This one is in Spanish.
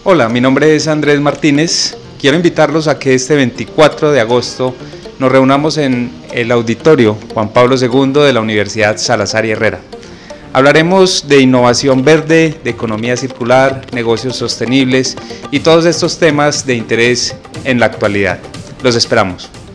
Hola, mi nombre es Andrés Martínez. Quiero invitarlos a que este 24 de agosto nos reunamos en el auditorio Juan Pablo II de la Universidad Salazar y Herrera. Hablaremos de innovación verde, de economía circular, negocios sostenibles y todos estos temas de interés en la actualidad. Los esperamos.